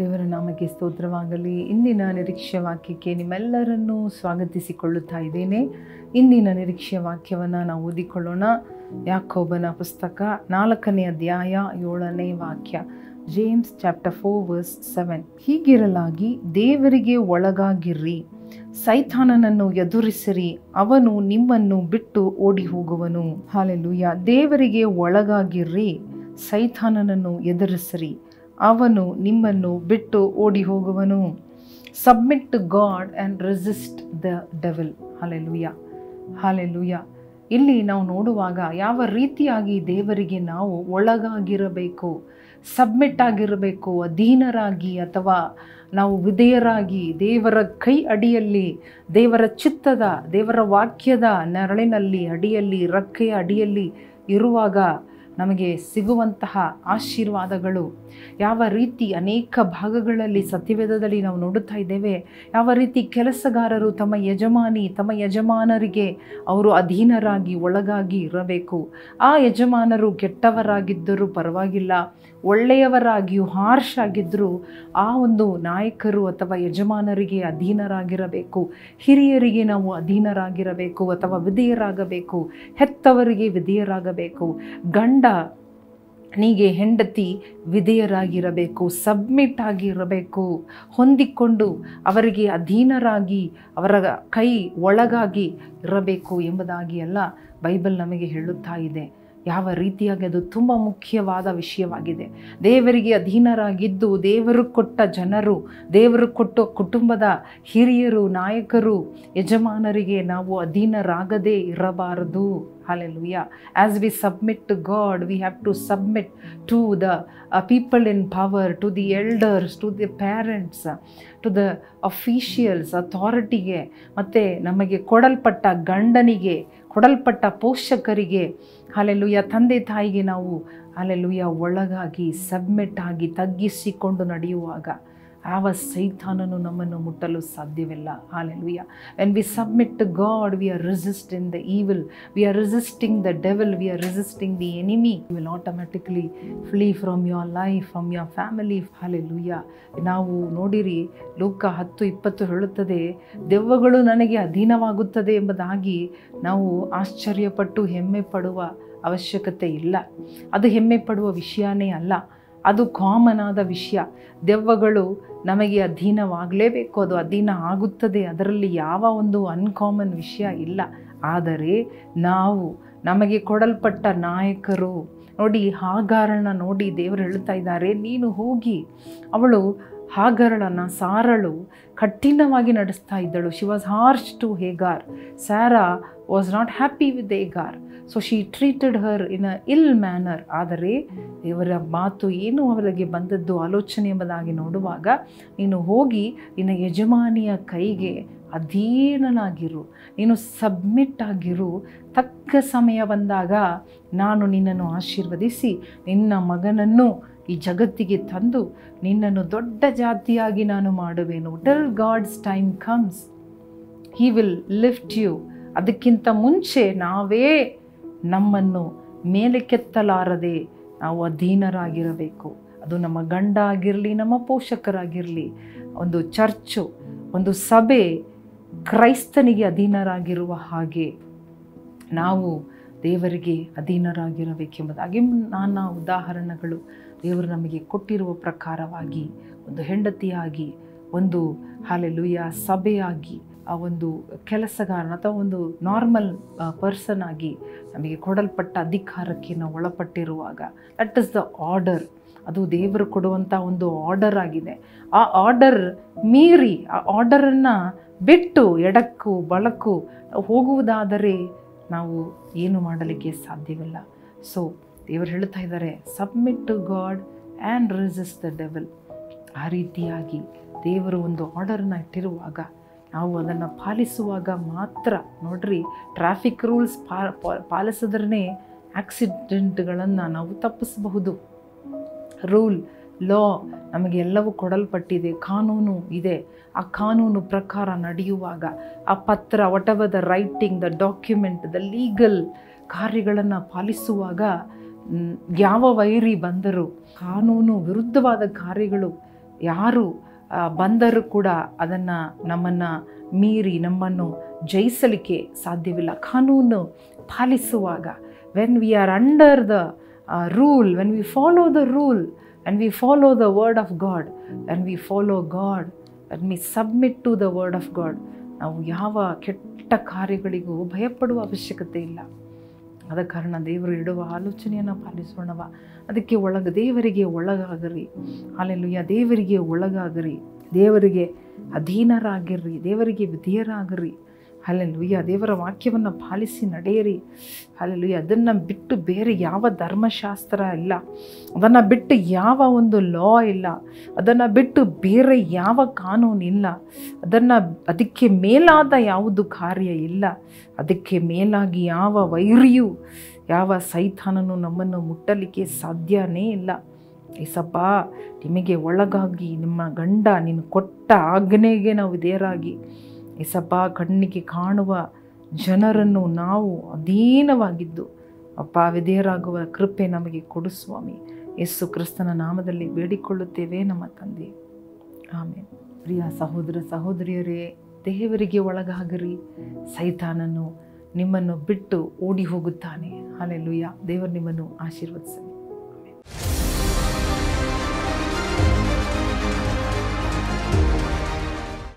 ದೇವರ ನಾಮಕ್ಕೆ ಸ್ತೋತ್ರವಾಗಲಿ. ಇಂದಿನ ನಿರೀಕ್ಷೆ ವಾಕ್ಯಕ್ಕೆ ನಿಮ್ಮೆಲ್ಲರನ್ನೂ ಸ್ವಾಗತಿಸಿಕೊಳ್ಳುತ್ತಾ ಇದ್ದೇನೆ. ಇಂದಿನ ನಿರೀಕ್ಷೆ ವಾಕ್ಯವನ್ನು ನಾವು ಓದಿಕೊಳ್ಳೋಣ. ಯಾಕೋಬನ ಪುಸ್ತಕ 4ನೇ ಅಧ್ಯಾಯ 7ನೇ ವಾಕ್ಯ. James chapter 4 verse 7. ಹೀಗಿರಲಾಗಿ ದೇವರಿಗೆ ಒಳಗಾಗಿರ್ರಿ, ಸೈತಾನನನ್ನು ಎದುರಿಸಿರಿ, ಅವನು ನಿಮ್ಮನ್ನು ಬಿಟ್ಟು ಓಡಿ ಹೋಗುವನು. ಹಲ್ಲೆಲೂಯಾ. ದೇವರಿಗೆ ಒಳಗಾಗಿರ್ರಿ, ಸೈತಾನನನ್ನು ಎದುರಿಸಿರಿ, ಅವನು ನಿಮ್ಮನ್ನು ಬಿಟ್ಟು ಓಡಿ ಹೋಗುವನು. Submit to God and resist the devil. Hallelujah, hallelujah. ಇಲ್ಲಿ ನಾವು ನೋಡುವಾಗ ಯಾವ ರೀತಿಯಾಗಿ ದೇವರಿಗೆ ನಾವು ಒಳಗಾಗಿರಬೇಕು, ಸಬ್ಮಿಟ್ ಆಗಿರಬೇಕು, ಅಧೀನರಾಗಿ ಅಥವಾ ನಾವು ವಿಧೇಯರಾಗಿ ದೇವರ ಕೈ ಅಡಿಯಲ್ಲಿ, ದೇವರ ಚಿತ್ತದ, ದೇವರ ವಾಕ್ಯದ ನೆರಳಿನಲ್ಲಿ ಅಡಿಯಲ್ಲಿ, ರೆಕ್ಕೆಯ ಅಡಿಯಲ್ಲಿ ಇರುವಾಗ ನಮಗೆ ಸಿಗುವಂತಹ ಆಶೀರ್ವಾದಗಳು ಯಾವ ರೀತಿ ಅನೇಕ ಭಾಗಗಳಲ್ಲಿ ಸತ್ಯವೇದದಲ್ಲಿ ನಾವು ನೋಡುತ್ತಾ ಇದ್ದೇವೆ. ಯಾವ ರೀತಿ ಕೆಲಸಗಾರರು ತಮ್ಮ ಯಜಮಾನರಿಗೆ ಅವರು ಅಧೀನರಾಗಿ ಒಳಗಾಗಿ ಇರಬೇಕು. ಆ ಯಜಮಾನರು ಕೆಟ್ಟವರಾಗಿದ್ದರೂ ಪರವಾಗಿಲ್ಲ, ಒಳ್ಳೆಯವರಾಗಿಯೂ ಹಾರ್ಷ್ ಆಗಿದ್ದರೂ ಆ ಒಂದು ನಾಯಕರು ಅಥವಾ ಯಜಮಾನರಿಗೆ ಅಧೀನರಾಗಿರಬೇಕು. ಹಿರಿಯರಿಗೆ ನಾವು ಅಧೀನರಾಗಿರಬೇಕು ಅಥವಾ ವಿಧೇಯರಾಗಬೇಕು. ಹೆತ್ತವರಿಗೆ ವಿಧೇಯರಾಗಬೇಕು. ಗಂಡನಿಗೆ ಹೆಂಡತಿ ವಿಧೇಯರಾಗಿರಬೇಕು, ಸಬ್ಮಿಟ್ ಆಗಿರಬೇಕು, ಹೊಂದಿಕೊಂಡು ಅವರಿಗೆ ಅಧೀನರಾಗಿ ಅವರ ಕೈ ಒಳಗಾಗಿ ಇರಬೇಕು ಎಂಬುದಾಗಿ ಎಲ್ಲ ಬೈಬಲ್ ನಮಗೆ ಹೇಳುತ್ತಾ ಇದೆ. ಯಾವ ರೀತಿಯಾಗಿ ಅದು ತುಂಬ ಮುಖ್ಯವಾದ ವಿಷಯವಾಗಿದೆ. ದೇವರಿಗೆ ಅಧೀನರಾಗಿದ್ದು, ದೇವರು ಕೊಟ್ಟ ಜನರು, ದೇವರು ಕೊಟ್ಟ ಕುಟುಂಬದ ಹಿರಿಯರು, ನಾಯಕರು, ಯಜಮಾನರಿಗೆ ನಾವು ಅಧೀನರಾಗದೇ ಇರಬಾರದು. Hallelujah. As we submit to God, we have to submit to the people in power, to the elders, to the parents, to the officials, ಅಥಾರಿಟಿಗೆ, ಮತ್ತು ನಮಗೆ ಕೊಡಲ್ಪಟ್ಟ ಗಂಡನಿಗೆ, ಕೊಡಲ್ಪಟ್ಟ ಪೋಷಕರಿಗೆ, ಹಲ್ಲೆಲೂಯಾ, ತಂದೆ ತಾಯಿಗೆ ನಾವು ಹಲ್ಲೆಲೂಯಾ ಒಳಗಾಗಿ ಸಬ್ಮಿಟ್ ಆಗಿ ತಗ್ಗಿಸಿಕೊಂಡು ನಡೆಯುವಾಗ ಯಾವ ಸೈತಾನನು ನಮ್ಮನ್ನು ಮುಟ್ಟಲು ಸಾಧ್ಯವಿಲ್ಲ. Hallelujah. When we submit to God, we are resisting the evil, we are resisting the devil, we are resisting the enemy. You will automatically flee from your life, from your family. Hallelujah. ನಾವು ನೋಡಿರಿ, ಲೂಕ 10:20 ಹೇಳುತ್ತದೆ, ದೆವ್ವಗಳು ನನಗೆ ಅಧೀನವಾಗುತ್ತದೆ ಎಂಬುದಾಗಿ ನಾವು ಆಶ್ಚರ್ಯಪಟ್ಟು ಹೆಮ್ಮೆ ಪಡುವ ಅವಶ್ಯಕತೆ ಇಲ್ಲ. ಅದು ಹೆಮ್ಮೆ ಪಡುವ ವಿಷಯನೇ ಅಲ್ಲ, ಅದು ಕಾಮನ್ ಆದ ವಿಷಯ. ದೆವ್ವಗಳು ನಮಗೆ ಅಧೀನವಾಗಲೇಬೇಕು, ಅದು ಅಧೀನ ಆಗುತ್ತದೆ, ಅದರಲ್ಲಿ ಯಾವ ಒಂದು ಅನ್ಕಾಮನ್ ವಿಷಯ ಇಲ್ಲ. ಆದರೆ ನಮಗೆ ಕೊಡಲ್ಪಟ್ಟ ನಾಯಕರು ನೋಡಿ, ಹಾಗಾರಳನ್ನ ನೋಡಿ ದೇವರು ಹೇಳ್ತಾ ಇದ್ದಾರೆ, ನೀನು ಹೋಗಿ, ಅವಳು ಹಾಗರಳನ್ನು ಸಾರಳು ಕಠಿಣವಾಗಿ ನಡೆಸ್ತಾ ಇದ್ದಳು. She was harsh to Hagar. Sarah was not happy with Hagar, so she treated her in a ill manner. ಆದರೆ ದೇವರ ಮಾತು ಏನು ಅವಳಿಗೆ ಬಂದದ್ದು ಆಲೋಚನೆ ಎಂಬುದಾಗಿ ನೋಡುವಾಗ, ನೀನು ಹೋಗಿ ನಿನ್ನ ಯಜಮಾನಿಯ ಕೈಗೆ ಅಧೀನನಾಗಿರು, ನೀನು ಸಬ್ಮಿಟ್ ಆಗಿರು, ತಕ್ಕ ಸಮಯ ಬಂದಾಗ ನಾನು ನಿನ್ನನ್ನು ಆಶೀರ್ವದಿಸಿ ನಿನ್ನ ಮಗನನ್ನು ಈ ಜಗತ್ತಿಗೆ ತಂದು ನಿನ್ನನ್ನು ದೊಡ್ಡ ಜಾತಿಯಾಗಿ ನಾನು ಮಾಡುವೆನು. Till God's time comes he will lift you. ಅದಕ್ಕಿಂತ ಮುಂಚೆ ನಾವೇ ನಮ್ಮನ್ನು ಮೇಲಕ್ಕೆತ್ತಲಾರದೆ ನಾವು ಅಧೀನರಾಗಿರಬೇಕು. ಅದು ನಮ್ಮ ಗಂಡ ಆಗಿರಲಿ, ನಮ್ಮ ಪೋಷಕರಾಗಿರಲಿ, ಒಂದು ಚರ್ಚು, ಒಂದು ಸಭೆ ಕ್ರೈಸ್ತನಿಗೆ ಅಧೀನರಾಗಿರುವ ಹಾಗೆ ನಾವು ದೇವರಿಗೆ ಅಧೀನರಾಗಿರಬೇಕೆಂಬುದಾಗಿ ನಾನಾ ಉದಾಹರಣೆಗಳು ದೇವರು ನಮಗೆ ಕೊಟ್ಟಿರುವ ಪ್ರಕಾರವಾಗಿ, ಒಂದು ಹೆಂಡತಿಯಾಗಿ, ಒಂದು ಹಲ್ಲೆಲೂಯಾ ಸಭೆಯಾಗಿ, ಆ ಒಂದು ಕೆಲಸಗಾರನ ಅಥವಾ ಒಂದು ನಾರ್ಮಲ್ ಪರ್ಸನ್ ಆಗಿ ನಮಗೆ ಕೊಡಲ್ಪಟ್ಟ ಅಧಿಕಾರಕ್ಕೆ ನಾವು ಒಳಪಟ್ಟಿರುವಾಗ, ದಟ್ ಇಸ್ ದ ಆರ್ಡರ್. ಅದು ದೇವರು ಕೊಡುವಂಥ ಒಂದು ಆರ್ಡರ್ ಆಗಿದೆ. ಆ ಆರ್ಡರ್ ಮೀರಿ, ಆ ಆರ್ಡರನ್ನು ಬಿಟ್ಟು ಎಡಕ್ಕೂ ಬಲಕ್ಕೂ ಹೋಗುವುದಾದರೆ ನಾವು ಏನು ಮಾಡಲಿಕ್ಕೆ ಸಾಧ್ಯವಿಲ್ಲ. ಸೊ ದೇವರು ಹೇಳ್ತಾ ಇದ್ದಾರೆ, submit to God and resist the devil. ಆ ರೀತಿಯಾಗಿ ದೇವರು ಒಂದು ಆರ್ಡರನ್ನು ಇಟ್ಟಿರುವಾಗ ನಾವು ಅದನ್ನು ಪಾಲಿಸುವಾಗ ಮಾತ್ರ, ನೋಡ್ರಿ, ಟ್ರಾಫಿಕ್ ರೂಲ್ಸ್ ಪಾಲಿಸಿದ್ರೇ ಆಕ್ಸಿಡೆಂಟ್ಗಳನ್ನು ನಾವು ತಪ್ಪಿಸಬಹುದು. ರೂಲ್, ಲಾ ನಮಗೆ ಎಲ್ಲವೂ ಕೊಡಲ್ಪಟ್ಟಿದೆ, ಕಾನೂನು ಇದೆ. ಆ ಕಾನೂನು ಪ್ರಕಾರ ನಡೆಯುವಾಗ, ಆ ಪತ್ರ, whatever the writing, the document, the legal ಕಾರ್ಯಗಳನ್ನು ಪಾಲಿಸುವಾಗ ಯಾವ ವೈರಿ ಬಂದರೂ, ಕಾನೂನು ವಿರುದ್ಧವಾದ ಕಾರ್ಯಗಳು ಯಾರು ಬಂದರೂ ಕೂಡ ಅದನ್ನು ನಮ್ಮನ್ನು ಮೀರಿ ನಮ್ಮನ್ನು ಜಯಿಸಲಿಕ್ಕೆ ಸಾಧ್ಯವಿಲ್ಲ. ಕಾನೂನು ಪಾಲಿಸುವಾಗ, when we are under the rule, when we follow the rule, when we follow the word of God, when we follow God, when we submit to the word of God, ನಾವು ಯಾವ ಕೆಟ್ಟ ಕಾರ್ಯಗಳಿಗೂ ಭಯಪಡುವ ಅವಶ್ಯಕತೆ ಇಲ್ಲ. ಆದ ಕಾರಣ ದೇವರು ಇಡುವ ಆಲೋಚನೆಯನ್ನು ಪಾಲಿಸೋಣವ. ಅದಕ್ಕೆ ದೇವರಿಗೆ ಒಳಗಾಗರಿ. ಹಲ್ಲೆಲೂಯಾ. ದೇವರಿಗೆ ಒಳಗಾಗರಿ, ದೇವರಿಗೆ ಅಧೀನರಾಗಿರ್ರಿ, ದೇವರಿಗೆ ವಿಧೇಯರಾಗರಿ. ಹಲ್ಲೆಲೂಯಾ. ದೇವರ ವಾಕ್ಯವನ್ನು ಪಾಲಿಸಿ ನಡೆಯಿರಿ. ಹಲ್ಲೆಲೂಯಾ. ಅದನ್ನು ಬಿಟ್ಟು ಬೇರೆ ಯಾವ ಧರ್ಮಶಾಸ್ತ್ರ ಇಲ್ಲ, ಅದನ್ನು ಬಿಟ್ಟು ಯಾವ ಒಂದು ಲಾ ಇಲ್ಲ, ಅದನ್ನು ಬಿಟ್ಟು ಬೇರೆ ಯಾವ ಕಾನೂನು ಇಲ್ಲ, ಅದಕ್ಕೆ ಮೇಲಾದ ಯಾವುದು ಕಾರ್ಯ ಇಲ್ಲ, ಅದಕ್ಕೆ ಮೇಲಾಗಿ ಯಾವ ವೈರಿಯೂ ಯಾವ ಸೈತಾನನು ನಮ್ಮನ್ನು ಮುಟ್ಟಲಿಕ್ಕೆ ಸಾಧ್ಯನೇ ಇಲ್ಲ. ಏಸಪ್ಪ, ನಿಮಗೆ ಒಳಗಾಗಿ ನಿಮ್ಮ ಗಂಡ ನೀನು ಕೊಟ್ಟ ಆಜ್ಞೆಗೆ ನಾವು ವಿಧೇಯರಾಗಿ, ಏಸಪ್ಪ, ಕಣ್ಣಿಗೆ ಕಾಣುವ ಜನರನ್ನು ನಾವು ಅಧೀನವಾಗಿದ್ದು ಅಪ್ಪ ವಿಧೇಯರಾಗುವ ಕೃಪೆ ನಮಗೆ ಕೊಡು ಸ್ವಾಮಿ. ಯೇಸು ಕ್ರಿಸ್ತನ ನಾಮದಲ್ಲಿ ಬೇಡಿಕೊಳ್ಳುತ್ತೇವೆ ನಮ್ಮ ತಂದೆ, ಆಮೇಲೆ. ಪ್ರಿಯ ಸಹೋದರ ಸಹೋದರಿಯರೇ, ದೇವರಿಗೆ ಒಳಗಾಗರಿ. ಸೈತಾನನು ನಿಮ್ಮನ್ನು ಬಿಟ್ಟು ಓಡಿ ಹೋಗುತ್ತಾನೆ. ಹಲ್ಲೆಲೂಯಾ. ದೇವರು ನಿಮ್ಮನ್ನು ಆಶೀರ್ವದಿಸಲಿ.